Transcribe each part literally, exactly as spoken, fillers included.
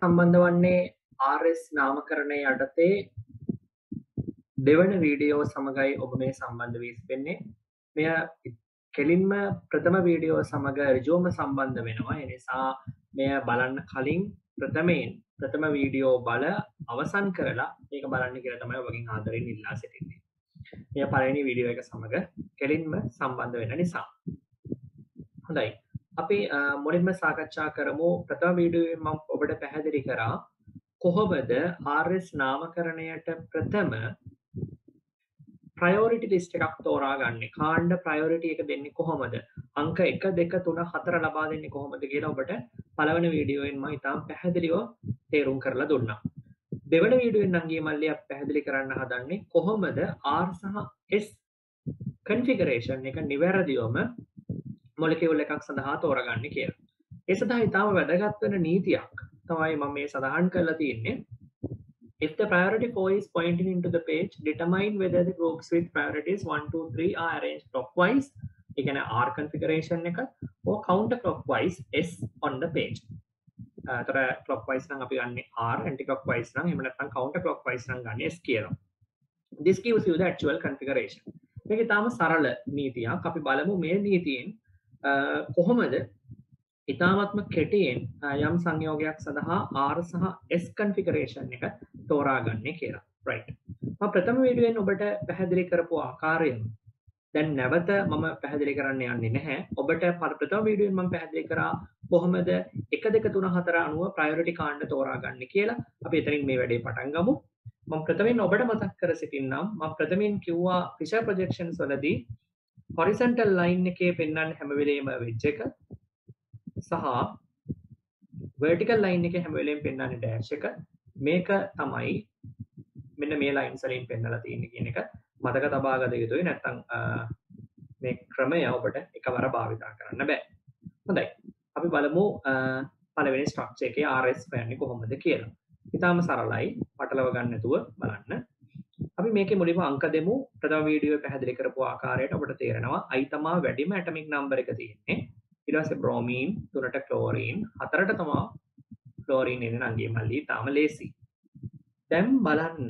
සම්බන්ධ වන්නේ R S නාමකරණය යටතේ දෙවන වීඩියෝ සමගයි ඔබ මේ සම්බන්ධ වී සිටින්නේ. මෙය කෙලින්ම ප්‍රථම වීඩියෝ සමග ඍජුවම සම්බන්ධ වෙනවා. ඒ නිසා මෙය බලන්න කලින් ප්‍රථමයෙන් ප්‍රථම වීඩියෝ බල අවසන් කරලා මේක බලන්න කියලා තමයි ඔබගෙන් ආදරෙන් ඉල්ලා සිටින්නේ. මෙය පළවෙනි වීඩියෝ එක සමග කෙලින්ම සම්බන්ධ වෙන නිසා. හොඳයි. අපි මුලින්ම සාකච්ඡා කරමු. ප්‍රථම වීඩියෝවේ මම ඔබට පැහැදිලි කරා කොහොමද ආර් එස් නාමකරණයට ප්‍රථම ප්‍රයොරිටි ලිස්ට් එකක් තෝරාගන්නේ, කාණ්ඩ ප්‍රයොරිටි එක දෙන්නේ කොහොමද, අංක එක දෙක තුන හතර ලබා දෙන්නේ කොහොමද කියලා ඔබට පළවෙනි වීඩියෝවෙන් මම ඉතාම පැහැදිලිව තේරුම් කරලා දුන්නා. දෙවෙනි වීඩියෝවෙන් නම් ගියේ මල්ලි අපි පැහැදිලි කරන්න හදන්නේ කොහොමද R සහ S configuration එක නිවැරදිවම මොලිකියුල් එකක් සඳහා තෝරගන්නේ කියලා. ඒ සඳහා ඉතාම වැදගත් වෙන නීතියක් තමයි මම මේ සඳහන් කරලා තියෙන්නේ. If the priority four is pointing into the page, determine whether the groups with priorities one, two, three are arranged clockwise, ඒ කියන්නේ R configuration එක, or counterclockwise S on the page. අතර clockwise නම් අපි ගන්නේ R, anti-clockwise නම් එහෙම නැත්නම් counterclockwise නම් ගන්නේ S කියලා. This gives you the actual configuration. මේක ඊටාම සරල නීතියක්. අපි බලමු මේ නීතියෙන් කොහොමද ඉතාමත්ම කෙටියෙන් යම් සංයෝගයක් සඳහා R සහ S configuration එක තෝරාගන්නේ කියලා. right. මම ප්‍රථම වීඩියෝෙන් ඔබට පැහැදිලි කරපු ආකාරයෙන් දැන් නැවත මම පැහැදිලි කරන්න යන්නේ නැහැ. ඔබට ප්‍රථම වීඩියෝෙන් මම පැහැදිලි කරා කොහොමද එක දෙක තුන හතර අනුව ප්‍රයොරිටි කාණ්ඩ තෝරාගන්නේ කියලා. අපි එතනින් මේ වැඩේ පටන් ගමු. මම ප්‍රථමයෙන් ඔබට මතක් කර සිටින්නම් මම ප්‍රථමයෙන් කිව්වා Fisher projections වලදී horizontal line එකේ පෙන්වන්න හැම වෙලේම wedge එක සහ vertical line එකේ හැම වෙලේම පෙන්වන්නේ dash එක. මේක තමයි මෙන්න මේ lines වලින් පෙන්වලා තියෙන්නේ කියන එක මතක තබා ගත යුතුයි. නැත්නම් මේ ක්‍රමය ඔබට එකවර භාවිතා කරන්න බෑ. හොඳයි. අපි බලමු පළවෙනි structure එකේ R S හොයන්නේ කොහොමද කියලා. ඉතාලම සරලයි. පටලව ගන්න නැතුව බලන්න. අපි මේකේ මුලින්ම අංක දෙමු. ප්‍රථම වීඩියෝවේ පැහැදිලි කරපු ආකාරයට ඔබට තේරෙනවා I තමා වැඩිම ඇටොමික් නම්බර් එක තියෙන්නේ. ඊට පස්සේ බ්‍රෝමීන්, තුනට ක්ලෝරීන්, හතරට තමයි ක්ලෝරීන් එන්නේ නංගී මල්ලි. තාම ලේසි. දැන් බලන්න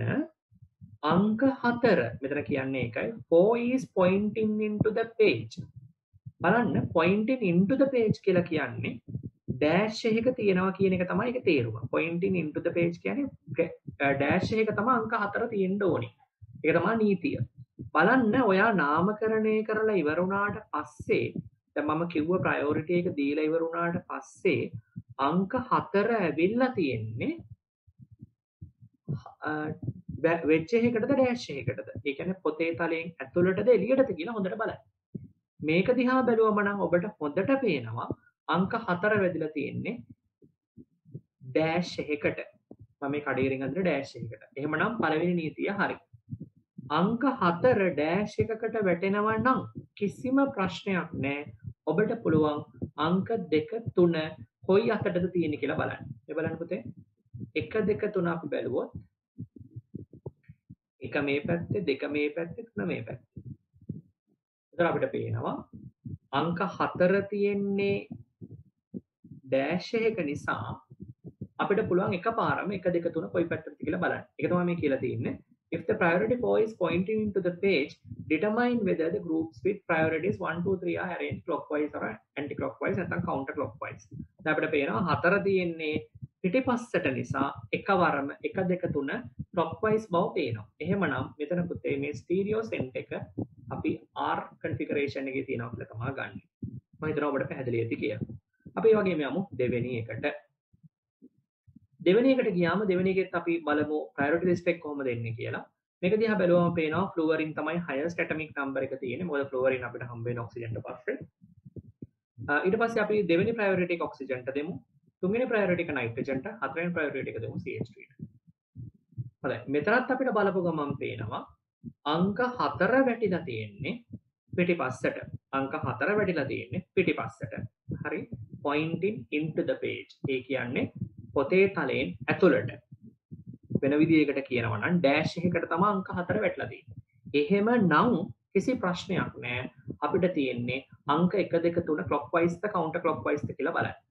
අංක හතර මෙතන කියන්නේ ඒකයි. four is pointing into the page. බලන්න pointing into the page කියලා කියන්නේ dash එක තියෙනවා කියන එක තමයි ඒක තේරුම. pointing into the page කියන්නේ dash එක තමයි අංක හතර තියෙන්න ඕනේ. ඒක තමයි නීතිය. බලන්න ඔයා නාමකරණය කරලා ඉවර වුණාට පස්සේ දැන් මම කිව්ව ප්‍රයොරිටි එක දීලා ඉවර වුණාට පස්සේ අංක හතර ඇවිල්ලා තියෙන්නේ වෙච්ච එකකටද ඩෑෂ් එකකටද? ඒ කියන්නේ පොතේ තලයෙන් ඇතුළටද එළියටද කියලා හොඳට බලන්න. මේක දිහා බැලුවම නම් ඔබට හොඳට පේනවා අංක හතර වැදිලා තියෙන්නේ ඩෑෂ් එකකට. මම මේ කඩේරින් අතර ඩෑෂ් එකකට. එහෙමනම් පළවෙනි නීතිය හරි. අංක හතර ඩෑෂ් එකකට වැටෙනවා නම් කිසිම ප්‍රශ්නයක් නැහැ. ඔබට පුළුවන් අංක දෙක තුන කොයි අතටද තියෙන්නේ කියලා බලන්න. මේ බලන්න පුතේ. එක දෙක තුන අපි බැලුවොත් එක මේ පැත්තේ, දෙක මේ පැත්තේ, තුන මේ පැත්තේ. එතන අපිට පේනවා අංක හතර තියෙන්නේ ඩෑෂ් එක නිසා අපිට පුළුවන් එකපාරම එක දෙක තුන කොයි පැත්තටද කියලා බලන්න. ඒක තමයි මේ කියලා තියෙන්නේ. If the priority four is pointing into the page, determine whether the groups with priorities one, two, three are arranged clockwise or anti-clockwise නැත්නම් counter-clockwise. දැන් අපිට පේනවා හතර තියෙන්නේ පිටිපස්සට නිසා එකවරම එක දෙක තුන clockwise බව පේනවා. එහෙමනම් මෙතන පුතේ මේ stereo cent එක අපි R configuration එකේ තියෙනවා කියලා තමයි ගන්න. මම හිතනවා ඔබට පැහැදිලි ඇති කියලා. අපි ඒ වගේම යමු දෙවෙනි එකට. දෙවෙනි එකට ගියාම දෙවෙනි එකෙත් අපි බලමු priority list එක කොහොමද එන්නේ කියලා. මේක දිහා බැලුවම පේනවා fluorine තමයි highest atomic number එක තියෙන්නේ. මොකද fluorine අපිට හම්බ වෙන oxygen ට පස්සේ. ඊට පස්සේ අපි දෙවෙනි priority එක oxygen ට දෙමු. තුන්වෙනි priority එක nitrogen ට, හතරවෙනි priority එක දෙමු C H three ට. හරි. මෙතනත් අපිට බලපු ගමන් පේනවා අංක හතර වැටිලා තියෙන්නේ පිටිපස්සට. අංක හතර වැටිලා තියෙන්නේ පිටිපස්සට. හරි. pointing into the page. ඒ කියන්නේ පොතේ තලයෙන් ඇතුළට. වෙන විදිහකට කියනවා නම් ඩෑෂ් එකකට තමයි අංක හතර වැටලා තියෙන්නේ. එහෙම නම් කිසි ප්‍රශ්නයක් නැහැ. අපිට තියෙන්නේ අංක එක දෙක තුන clockwise ද counter clockwise ද කියලා බලන්න.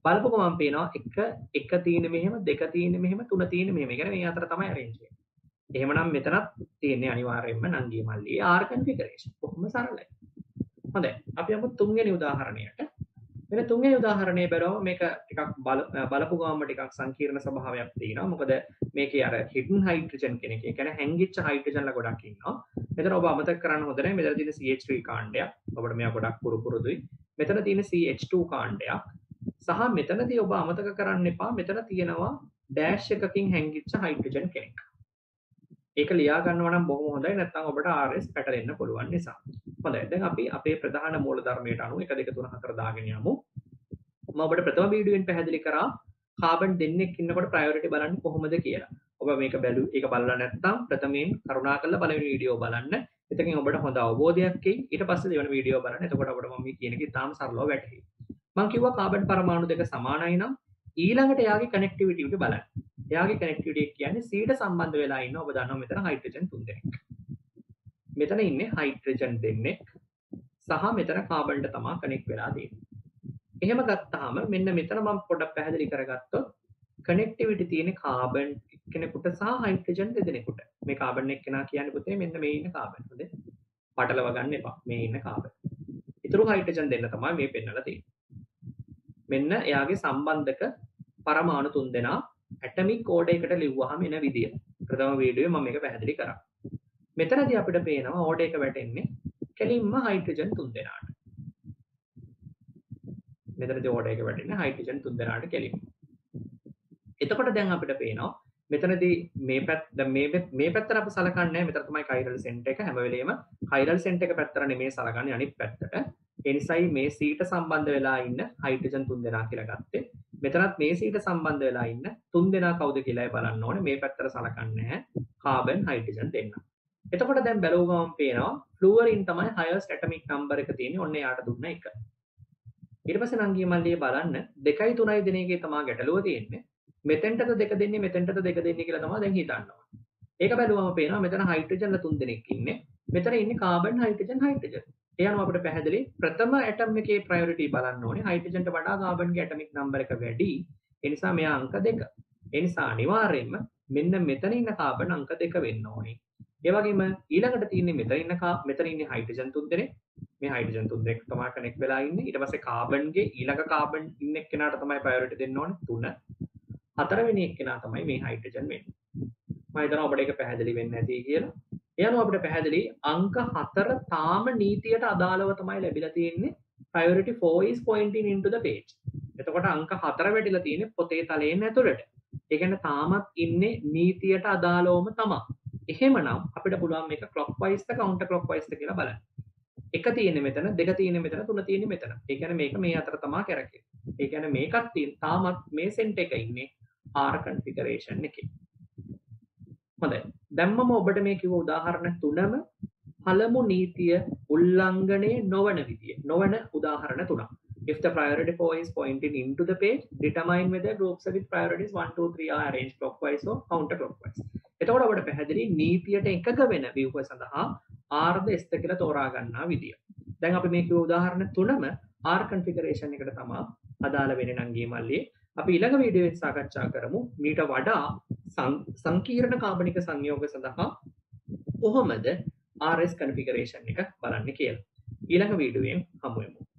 බලපු ගමන් පේනවා එක එක තියෙන මෙහෙම දෙක තියෙන මෙහෙම තුන තියෙන මෙහෙම. ඒ කියන්නේ මේ අතර තමයි arrange වෙන්නේ. එහෙමනම් මෙතනත් තියෙන්නේ අනිවාර්යයෙන්ම නංගී මල්ලියේ R configuration. කොහොම සරලයි. හොඳයි. අපි යමු තුන්වෙනි උදාහරණයට. මෙන්න තුන්වෙනි උදාහරණය බලවම මේක ටිකක් බලපු ගමන්ම ටිකක් සංකීර්ණ ස්වභාවයක් තියෙනවා. මොකද මේකේ අර hidden hydrogen කෙනෙක්. ඒ කියන්නේ හැංගිච්ච හයිඩ්‍රජන්ලා ගොඩක් ඉන්නවා. මෙතන ඔබ අමතක කරන්න හොඳ නැහැ. මෙතන තියෙන C H three කාණ්ඩයක්. ඔබට මේවා ගොඩක් පුරු පුරුදුයි. මෙතන තියෙන C H two කාණ්ඩයක්. සහ මෙතනදී ඔබ අමතක කරන්න එපා. මෙතන තියෙනවා ඩෑෂ් එකකින් හැංගිච්ච හයිඩ්‍රජන් කෙනෙක්. ඒක ලියා ගන්නවා නම් බොහොම හොඳයි. නැත්නම් ඔබට R S පැටලෙන්න පුළුවන් නිසා. හොඳයි. දැන් අපි අපේ ප්‍රධාන මූලධර්මයට අනුව one two three four දාගෙන යමු. මම ඔබට ප්‍රථම වීඩියෝෙන් පැහැදිලි කරා කාබන් දෙන්නෙක් ඉන්නකොට ප්‍රයොරිටි බලන්නේ කොහොමද කියලා. ඔබ මේක බැලු ඒක බලලා නැත්නම් ප්‍රථමයෙන් කරුණාකරලා පළවෙනි වීඩියෝ බලන්න. එතකින් ඔබට හොඳ අවබෝධයක් එයි. ඊට පස්සේ දෙවෙනි වීඩියෝ බලන්න. එතකොට ඔබට මම මේ කියන එකේ තාම සරලව වැටහෙයි. මම කිව්වා කාබන් පරමාණු දෙක සමානයි නම් ඊළඟට එයාගේ කනෙක්ටිවිටි එක බලන්න. එයාගේ කනෙක්ටිවිටි එක කියන්නේ C ට සම්බන්ධ වෙලා ඉන්න ඔබ දන්නවා මෙතන හයිඩ්‍රජන් තුන් දෙනෙක්. මෙතන ඉන්නේ හයිඩ්‍රජන් දෙන්නෙක් සහ මෙතන කාබන්ට තමයි කනෙක්ට් වෙලා තියෙන්නේ. එහෙම ගත්තාම මෙන්න මෙතන මම පොඩ්ඩක් පැහැදිලි කරගත්තොත් කනෙක්ටිවිටි තියෙන්නේ කාබන් එක්කෙනෙකුට සහ හයිඩ්‍රජන් දෙදෙනෙකුට. මේ කාබන් එක්කෙනා කියන්නේ පුතේ මෙන්න මේ ඉන්න කාබන්. හොඳේ. පටලව ගන්න එපා. මේ ඉන්න කාබන්. ඊතුරු හයිඩ්‍රජන් දෙන්න තමයි මේ පෙන්නලා තියෙන්නේ. මෙන්න එයාගේ සම්බන්ධක පරමාණු තුන් දෙනා ඇටමික් කෝඩ් එකකට ලිව්වහම එන විදිය. ප්‍රථම වීඩියෝවේ මම මේක පැහැදිලි කරා. මෙතනදී අපිට පේනවා ඕඩ් එක වැටෙන්නේ කෙලින්ම හයිඩ්‍රජන් තුන් දෙනාට. මෙතනදී ඕඩ් එක වැටෙන්නේ හයිඩ්‍රජන් තුන් දෙනාට කෙලින්ම. එතකොට දැන් අපිට පේනවා මෙතනදී මේ පැත්ත දැන් මේ මේ පැත්තට අපි සලකන්නේ නැහැ. මෙතන තමයි කයිරල් සෙන්ටර් එක. හැම වෙලෙම කයිරල් සෙන්ටර් එක පැත්තට නෙමෙයි සලකන්නේ අනිත් පැත්තට. ඒ නිසායි මේ C ට සම්බන්ධ වෙලා ඉන්න හයිඩ්‍රජන් තුන් දෙනා කියලා ගත්තේ. මෙතනත් මේ C ට සම්බන්ධ වෙලා ඉන්න තුන් දෙනා කවුද කියලායි බලන්න ඕනේ. මේ පැත්තට සලකන්නේ නැහැ. කාබන් හයිඩ්‍රජන් දෙන්න. එතකොට දැන් බැලුව ගමන් පේනවා ෆ්ලුවරින් තමයි highest atomic number එක තියෙන්නේ. ඔන්න එයාට දුන්න එක. ඊට පස්සේ නංගී මල්ලියේ බලන්න දෙකයි තුනයි දෙන එකේ තමයි ගැටලුව තියෙන්නේ. මෙතෙන්ටද දෙක දෙන්නේ මෙතෙන්ටද දෙක දෙන්නේ කියලා තමයි දැන් හිතන්න ඕනේ. ඒක බැලුවම පේනවා මෙතන හයිඩ්‍රජන්ලා තුන් දෙනෙක් ඉන්නේ. මෙතන ඉන්නේ කාබන් හයිඩ්‍රජන් හයිඩ්‍රජන්. ඒ අනුව අපිට පැහැදිලි ප්‍රථම ඇටම් එකේ ප්‍රයොරිටි බලන්න ඕනේ. හයිඩ්‍රජන්ට වඩා කාබන්ගේ ඇටොමික් නම්බර් එක වැඩි. ඒ නිසා මෙයා අංක දෙක. ඒ නිසා අනිවාර්යයෙන්ම මෙන්න මෙතන ඉන්න කාබන් අංක දෙක වෙන්න ඕනේ. ඒ වගේම ඊළඟට තියෙන්නේ මෙතන ඉන්න මෙතන ඉන්නේ හයිඩ්‍රජන් තුන් දෙනෙක්. මේ හයිඩ්‍රජන් තුන් දෙනෙක් තමයි කනෙක්ට් වෙලා ඉන්නේ. ඊට පස්සේ කාබන්ගේ ඊළඟ කාබන් ඉන්න එක්කෙනාට තමයි ප්‍රයොරිටි දෙන්න ඕනේ තුන. හතරවෙනි එක්කෙනා තමයි මේ හයිඩ්‍රජන් වෙන්නේ. මම හිතනවා ඔබට ඒක පැහැදිලි වෙන්නේ නැති කියලා. ඒ අනුව අපිට පැහැදිලි අංක හතර තාම නීතියට අදාළව තමයි ලැබිලා තියෙන්නේ. priority four is pointing into the page. එතකොට අංක හතර වැටිලා තියෙන්නේ පොතේ තලයෙන් ඇතුළට. ඒ කියන්නේ තාමත් ඉන්නේ නීතියට අදාළවම තමයි. එහෙමනම් අපිට පුළුවන් මේක clockwise ද counter clockwise ද කියලා බලන්න. එක තියෙන්නේ මෙතන, දෙක තියෙන්නේ මෙතන, තුන තියෙන්නේ මෙතන. ඒ කියන්නේ මේක මේ අතර තමයි කරකෙන්නේ. ඒ කියන්නේ මේකත් තියෙන තාමත් මේ සෙන්ටර් එක ඉන්නේ R configuration එකේ. හොඳයි. දැන් මම ඔබට මේ කිව්ව උදාහරණ තුනම පළමු නීතිය උල්ලංඝනය නොවන විදිය. නොවන උදාහරණ තුනක්. If the priority four is pointing into the page, determine whether groups with priorities one, two, three are arranged clockwise or counter clockwise. එතකොට ඔබට පැහැදිලි නීතියට එකක වෙන ව්‍යුහ සඳහා R ද S ද කියලා තෝරා ගන්නා විදිය. දැන් අපි මේ කිව්ව උදාහරණ තුනම R configuration එකට තමයි අදාළ වෙන්නේ නංගී මල්ලියේ. අපි ඊළඟ වීඩියෝෙන් සාකච්ඡා කරමු මීට වඩා සංකීර්ණ කාබනික සංයෝග සඳහා කොහොමද R S configuration එක බලන්න කියලා. ඊළඟ වීඩියෝෙන් හමු වෙමු.